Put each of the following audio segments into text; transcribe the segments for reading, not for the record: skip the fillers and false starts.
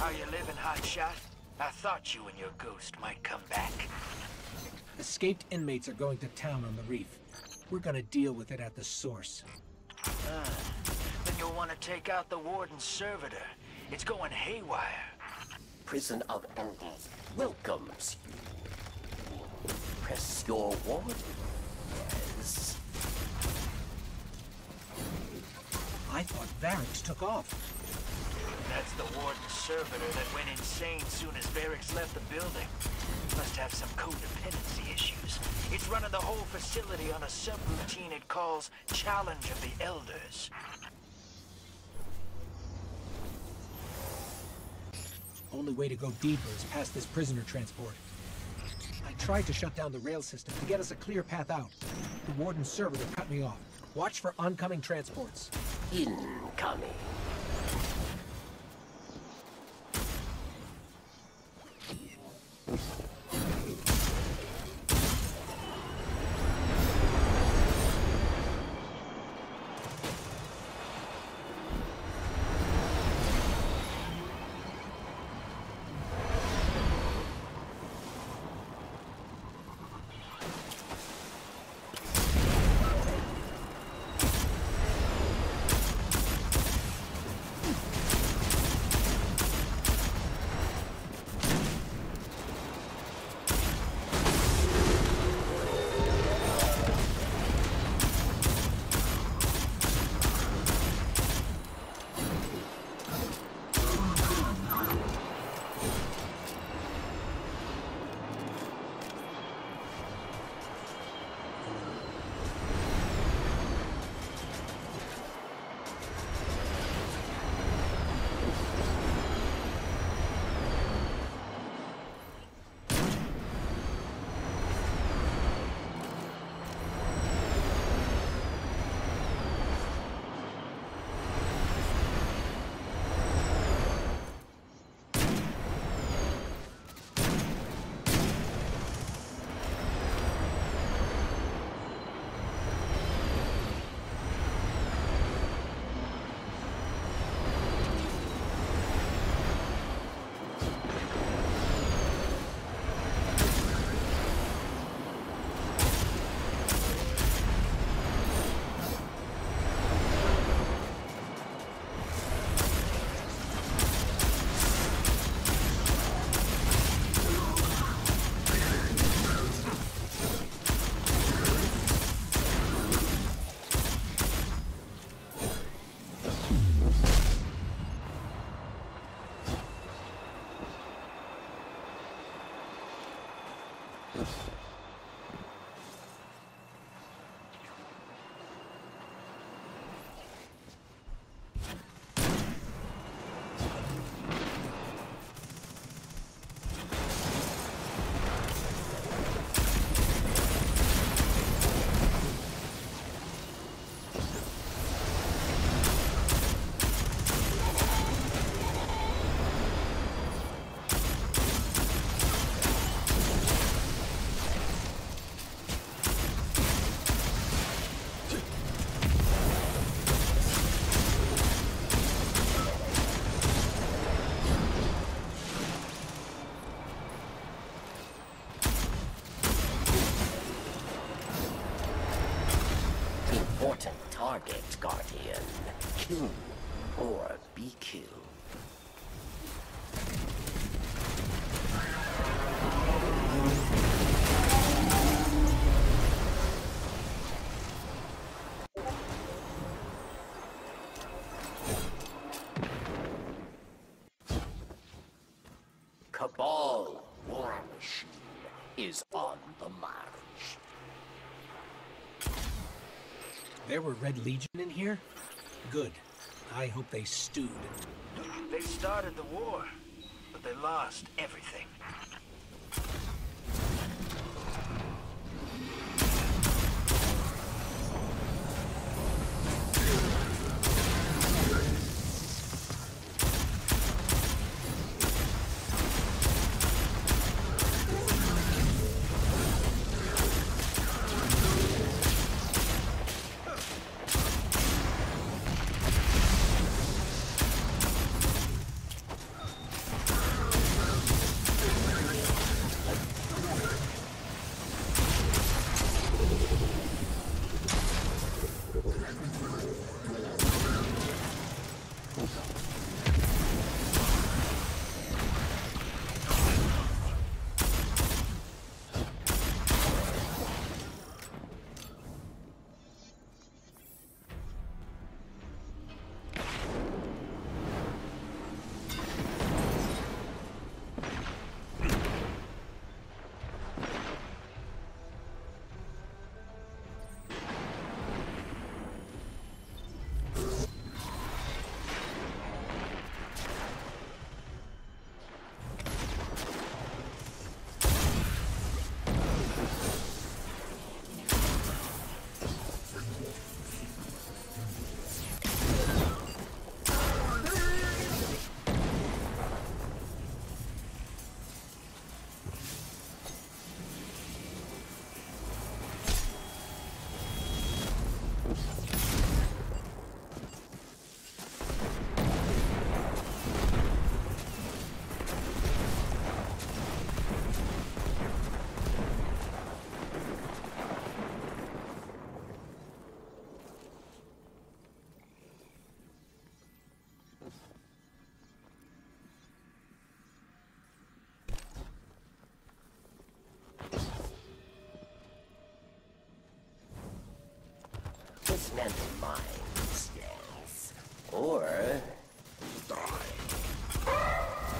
Are you living, hotshot? I thought you and your ghost might come back. Escaped inmates are going to town on the reef. We're gonna deal with it at the source. Then you'll want to take out the warden's servitor. It's going haywire. Prison of Elders welcomes you. Press your warden. Yes. I thought Varix took off. That's the warden's servitor that went insane soon as Varix left the building. Must have some codependency issues. It's running the whole facility on a subroutine it calls Challenge of the Elders. Only way to go deeper is past this prisoner transport. I tried to shut down the rail system to get us a clear path out. The warden's servitor cut me off. Watch for oncoming transports. Incoming. Target, Guardian. Kill or be killed. Cabal war machine is on the march. There were Red Legion in here? Good. I hope they stewed. They started the war, but they lost everything. dismantle mines, yes. Or die.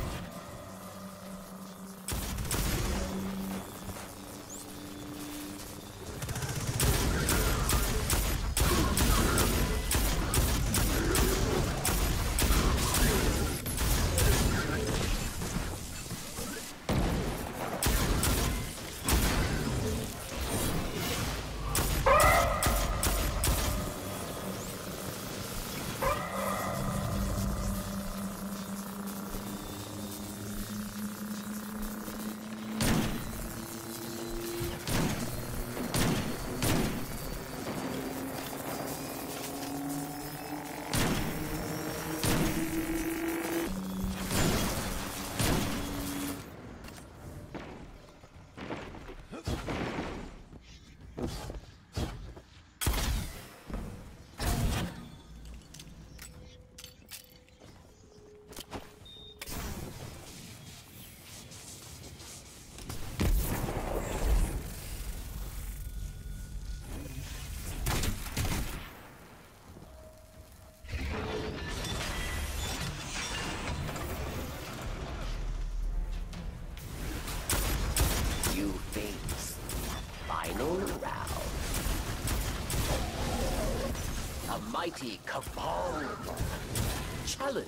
You face final round. A mighty cabal challenge.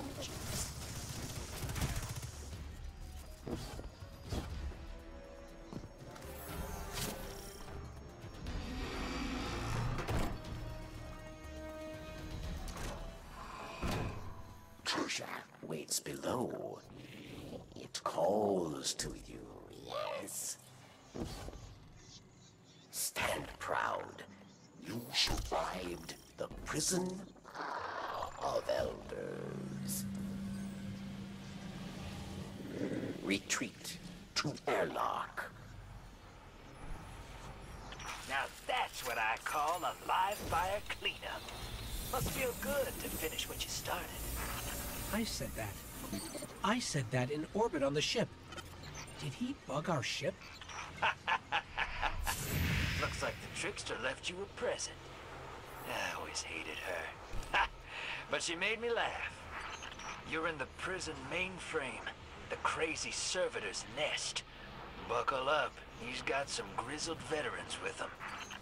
Treasure waits below. It calls to you, yes. Stand proud. You survived the prison of elders. Retreat to airlock. Now that's what I call a live fire cleanup. Must feel good to finish what you started. I said that. I said that in orbit on the ship. Did he bug our ship? Looks like the trickster left you a present. I always hated her. But she made me laugh. You're in the prison mainframe, the crazy servitor's nest. Buckle up. He's got some grizzled veterans with him.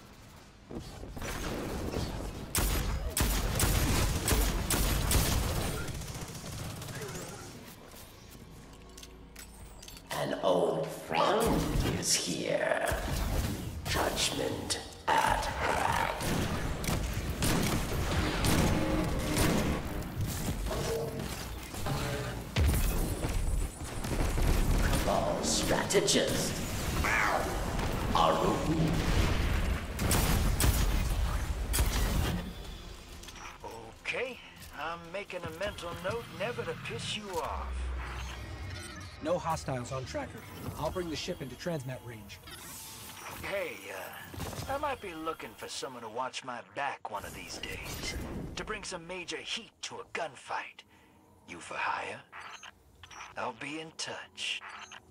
An old friend is here. Judgment at hand. Cabal strategist. Aru. Okay, I'm making a mental note never to piss you off. No hostiles on tracker. I'll bring the ship into transmat range. Hey, I might be looking for someone to watch my back one of these days. To bring some major heat to a gunfight. You for hire? I'll be in touch.